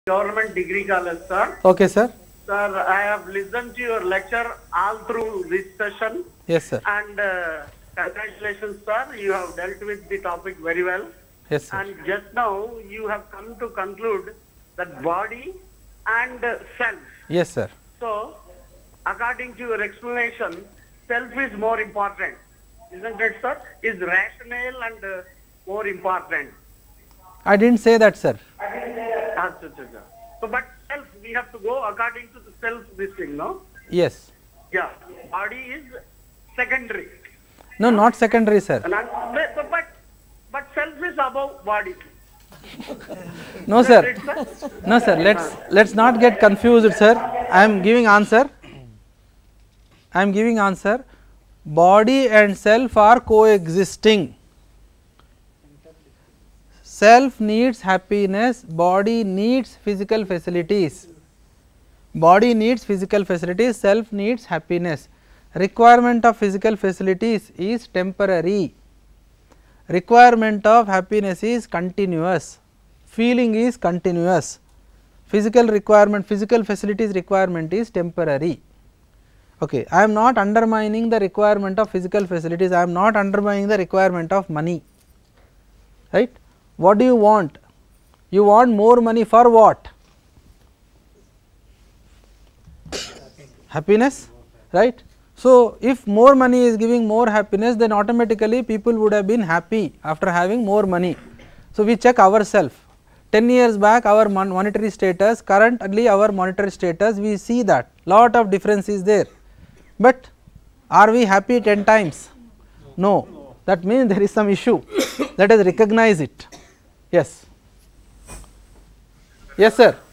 Government Degree College, sir. Okay, sir. Sir, I have listened to your lecture all through this session. Yes, sir. And congratulations, sir. You have dealt with the topic very well. Yes, sir. And just now, you have come to conclude that body and self. Yes, sir. So, according to your explanation, self is more important. Isn't it, sir? Is rational and more important. I didn't say that, sir. So, but self, we have to go according to the self this thing, no? Yes. Yeah. Body is secondary. No, not secondary, sir. But self is above body. No, sir. No, sir. Let's not get confused, sir. I am giving answer. Body and self are coexisting. Self needs happiness, body needs physical facilities. Body needs physical facilities, self needs happiness. Requirement of physical facilities is temporary. Requirement of happiness is continuous. Feeling is continuous. Physical requirement, physical facilities requirement is temporary. Okay, I am not undermining the requirement of physical facilities, I am not undermining the requirement of money, right. What do you want? You want more money for what? Happiness, right. So, if more money is giving more happiness, then automatically people would have been happy after having more money. So, we check ourselves. 10 years back our monetary status, currently our monetary status, we see that lot of difference is there. But are we happy 10 times? No, that means there is some issue. Let us recognize it. Yes. Yes, sir.